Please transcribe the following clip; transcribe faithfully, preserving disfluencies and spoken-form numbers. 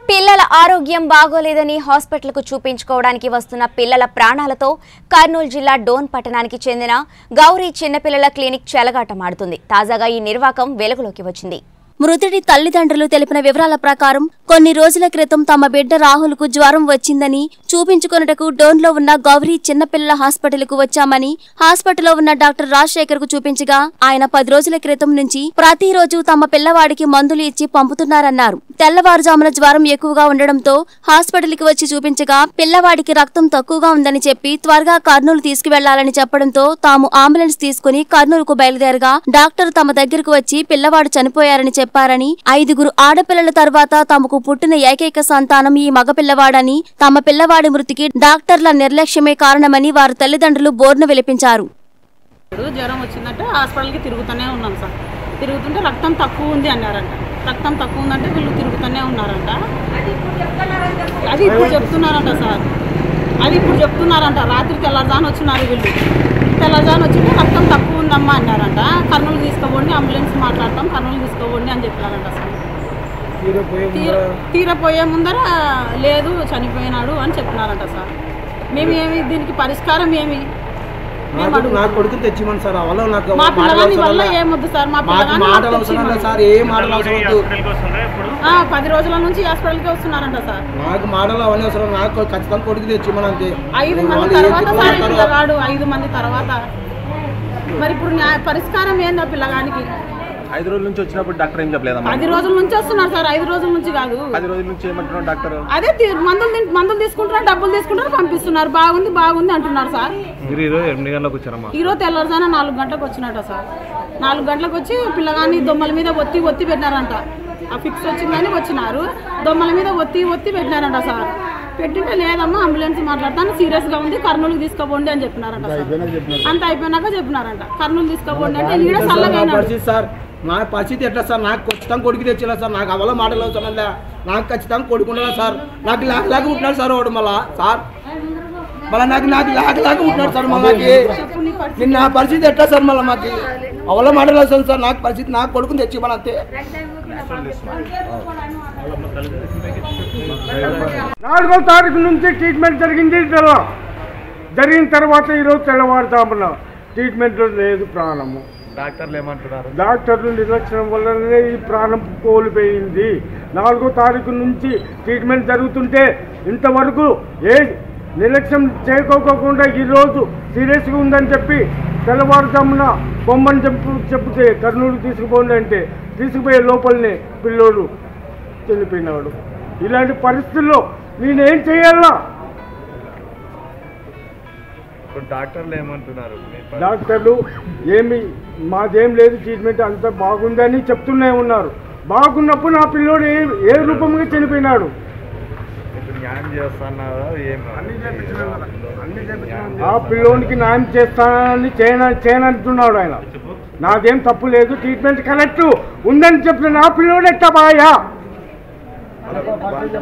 పిల్లల ఆరోగ్యం బాగోలేదని హాస్పిటల్కు చూపించుకోవడానికి వస్తున్న పిల్లల ప్రాణాలతో కర్నూలు జిల్లా డోన్ పట్టణానికి చెందిన గౌరీ చిన్నపిల్లల క్లినిక్ చెలగాటమాడుతుంది. తాజాగా ఈ నిర్వాకం వెలుగులోకి వచ్చింది. మృతుడి తల్లిదండ్రులు తెలిపిన వివరాల ప్రకారం కొన్ని రోజుల క్రితం తమ బిడ్డ రాహుల్ కు జ్వరం వచ్చిందని చూపించుకొనుటకు డోన్లో ఉన్న గౌరీ చిన్నపిల్లల హాస్పిటల్ కు వచ్చామని హాస్పిటల్లో ఉన్న డాక్టర్ రాజశేఖర్ కు చూపించగా ఆయన పది రోజుల క్రితం నుంచి ప్రతిరోజు తమ పిల్లవాడికి మందులు ఇచ్చి పంపుతున్నారన్నారు. తెల్లవారుజామున జ్వరం ఎక్కువగా ఉండడంతో హాస్పిటల్ కి వచ్చి చూపించగా పిల్లవాడికి రక్తం తక్కువగా ఉందని చెప్పి త్వరగా కర్నూలు తీసుకువెళ్లాలని చెప్పడంతో తాము అంబులెన్స్ తీసుకుని కర్నూలుకు బయలుదేరగా డాక్టర్ తమ దగ్గరకు వచ్చి పిల్లవాడు చనిపోయారని చెప్పారని, ఐదుగురు ఆడపిల్లల తర్వాత తమకు పుట్టిన ఏకైక సంతానం ఈ మగపిల్లవాడని, తమ పిల్లవాడి మృతికి డాక్టర్ల నిర్లక్ష్యమే కారణమని వారి తల్లిదండ్రులు బోర్ను వెలిపించారు. జ్వరం వచ్చిందంటే హాస్పిటల్కి తిరుగుతూనే ఉన్నాం సార్. తిరుగుతుంటే రక్తం తక్కువ ఉంది అన్నారంట. రక్తం తక్కువ ఉందంటే వీళ్ళు తిరుగుతూనే ఉన్నారంట. అది ఇప్పుడు చెప్తున్నారంట సార్. అది ఇప్పుడు చెప్తున్నారంట. రాత్రి తెల్లజాను వచ్చినారు వీళ్ళు. తెల్లజాను వచ్చింటే రక్తం తక్కువ ఉందమ్మా అన్నారంట. కర్నూలు తీసుకోండి, అంబులెన్స్ మాట్లాడతాం, కర్నూలు తీసుకోండి అని చెప్పారంట సార్. తీరపోయే ముందర లేదు చనిపోయినాడు అని చెప్పినారంట సార్. మేము ఏమి దీనికి పరిష్కారం ఏమి నా కొడుకు తెచ్చిమని సార్. మా పిల్లగాని వల్ల ఏమొద్దు సార్. మా పది రోజుల నుంచి హాస్పిటల్కి వస్తున్నారంట సార్. నాకు మాటలు అవన్నీ అవసరం, నాకు ఖచ్చితంగా కొడుకు తెచ్చిమని అంతే. ఐదు మంది తర్వాత సార్ పిల్లగాడు ఐదు మంది తర్వాత మరి ఇప్పుడు పరిష్కారం ఏందా పిల్లగానికి? ఐదు రోజుల నుంచి వచ్చినప్పుడు డాక్టర్ ఏం చెప్పలేదు. పది రోజుల నుంచి వస్తున్నారు సార్. ఐదు రోజుల నుంచి కాదు, పది రోజుల నుంచి ఏమంటున్నారు డాక్టర్? అదే మందులు మందులు తీసుకుంటున్నారు, డబ్బులు తీసుకుంటారు, పంపిస్తున్నారు. బాగుంది బాగుంది అంటున్నారు సార్. ఈ రోజు తెల్లవారుజాన నాలుగు గంటలకు వచ్చినట్ట సార్. నాలుగు గంటలకు వచ్చి పిల్లగాని దొమ్మల మీద ఒత్తి ఒత్తి పెట్టినారంట. ఆ ఫిక్స్ వచ్చిందని వచ్చినారు. దొమ్మల మీద ఒత్తి ఒత్తి పెట్టినారంట సార్. పెట్టింటే లేదమ్మా అంబులెన్స్ మాట్లాడతాను, సీరియస్ గా ఉంది, కర్నూలు తీసుకోపోండి అని చెప్పినారంట సార్. అంత అయిపోయినాక చెప్పినారంట కర్నూలు తీసుకోపోండి అంటే ఈడ చల్లగా సార్. నా పరిస్థితి ఎట్లా సార్? నాకు ఖచ్చితంగా కొడుకు తెచ్చినా సార్. నాకు అవల మాటలు అవుతున్నా, నాకు ఖచ్చితంగా కొడుకుంటున్నా సార్. నాకు లాక్ లాగా ఉంటున్నాడు సార్ వాడు మళ్ళా సార్. మళ్ళీ నాకు నాకు లాక్ లాగా ఉంటున్నాడు సార్. మళ్ళీ నేను నా పరిస్థితి ఎట్లా సార్? మళ్ళీ మాకు అవల మాటలు వస్తుంది సార్. నాకు పరిస్థితి నాకు కొడుకుని తెచ్చి మన అంతే. నాలుగో తారీఖు నుంచి ట్రీట్మెంట్ జరిగింది. జరిగిన తర్వాత ఈరోజు తెల్లవారుజామున ట్రీట్మెంట్ లేదు, ప్రాణము. డాక్టర్లు ఏమంటున్నారు? డాక్టర్లు నిర్లక్ష్యం వల్లనే ఈ ప్రాణం కోల్పోయింది. నాలుగో తారీఖు నుంచి ట్రీట్మెంట్ జరుగుతుంటే ఇంతవరకు ఏ నిర్లక్ష్యం చేయకోకుండా ఈరోజు సీరియస్గా ఉందని చెప్పి తెల్లవారుజామున బొమ్మని చెప్పు చెప్తే కర్నూలు తీసుకుపోండి అంటే తీసుకుపోయే లోపలనే పిల్లోడు చనిపోయినాడు. ఇలాంటి పరిస్థితుల్లో నేనేం చేయాలా? డాక్టర్లు ఏమంటున్నారు? డాక్టర్లు ఏమి మాదేం లేదు, ట్రీట్మెంట్ అంతా బాగుందని చెప్తూనే ఉన్నారు. బాగున్నప్పుడు నా పిల్లోడు ఏ ఏ రూపంగా చనిపోయినాడు. ఆ పిల్లోనికి న్యాయం చేస్తానని చేయనంటున్నాడు ఆయన. నాదేం తప్పు లేదు, ట్రీట్మెంట్ కరెక్ట్ ఉందని చెప్పిన నా పిల్లోడు ఎట్టా బాయా?